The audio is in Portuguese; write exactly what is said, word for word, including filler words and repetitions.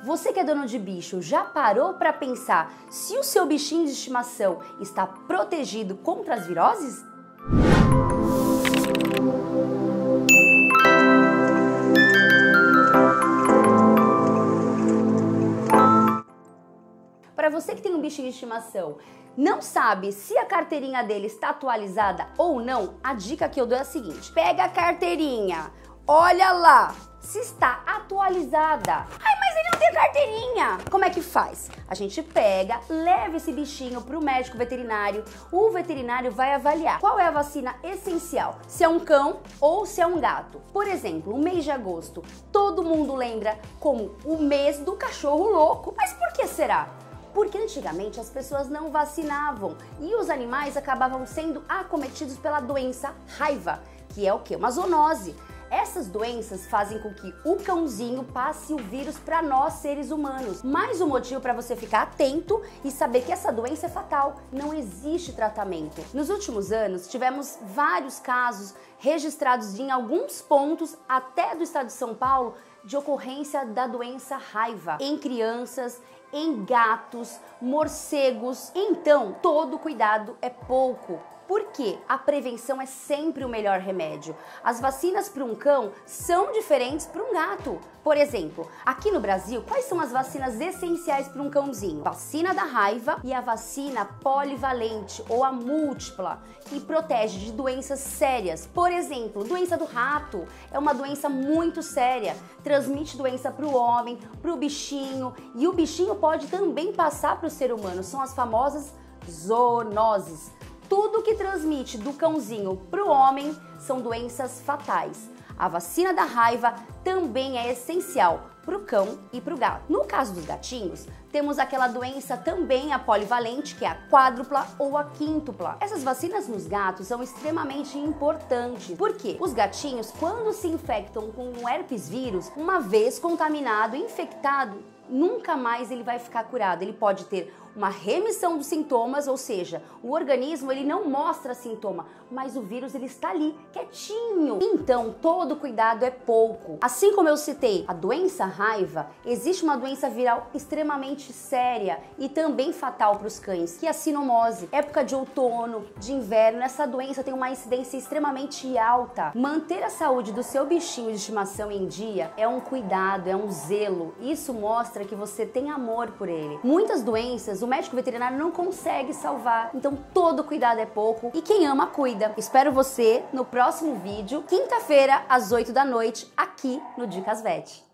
Você que é dono de bicho, já parou para pensar se o seu bichinho de estimação está protegido contra as viroses? Para você que tem um bichinho de estimação, não sabe se a carteirinha dele está atualizada ou não, a dica que eu dou é a seguinte: pega a carteirinha, olha lá se está atualizada. Ai, mas ele não tem carteirinha! Como é que faz? A gente pega, leva esse bichinho para o médico veterinário, o veterinário vai avaliar qual é a vacina essencial, se é um cão ou se é um gato. Por exemplo, o mês de agosto, todo mundo lembra como o mês do cachorro louco. Mas por que será? Porque antigamente as pessoas não vacinavam e os animais acabavam sendo acometidos pela doença raiva, que é o quê? Uma zoonose. Essas doenças fazem com que o cãozinho passe o vírus para nós, seres humanos. Mais um motivo para você ficar atento e saber que essa doença é fatal. Não existe tratamento. Nos últimos anos, tivemos vários casos registrados em alguns pontos, até do estado de São Paulo, de ocorrência da doença raiva em crianças, em gatos, morcegos. Então, todo cuidado é pouco. Porque a prevenção é sempre o melhor remédio. As vacinas para um cão são diferentes para um gato. Por exemplo, aqui no Brasil, quais são as vacinas essenciais para um cãozinho? Vacina da raiva e a vacina polivalente ou a múltipla, que protege de doenças sérias. Por exemplo, doença do rato é uma doença muito séria, transmite doença para o homem, para o bichinho, e o bichinho pode também passar para o ser humano. São as famosas zoonoses. Tudo que transmite do cãozinho para o homem são doenças fatais. A vacina da raiva também é essencial para o cão e para o gato. No caso dos gatinhos, temos aquela doença também, a polivalente, que é a quádrupla ou a quíntupla. Essas vacinas nos gatos são extremamente importantes, porque os gatinhos, quando se infectam com um herpes vírus, uma vez contaminado, infectado, nunca mais ele vai ficar curado. Ele pode ter uma remissão dos sintomas, ou seja, o organismo ele não mostra sintoma, mas o vírus ele está ali, quietinho. Então, todo cuidado é pouco. Assim como eu citei a doença raiva, existe uma doença viral extremamente séria e também fatal para os cães, que é a sinomose. Época de outono, de inverno, essa doença tem uma incidência extremamente alta. Manter a saúde do seu bichinho de estimação em dia é um cuidado, é um zelo. Isso mostra que você tem amor por ele. Muitas doenças o médico veterinário não consegue salvar, então todo cuidado é pouco e quem ama cuida. Espero você no próximo vídeo, quinta-feira às oito da noite, aqui no Dicas Vet.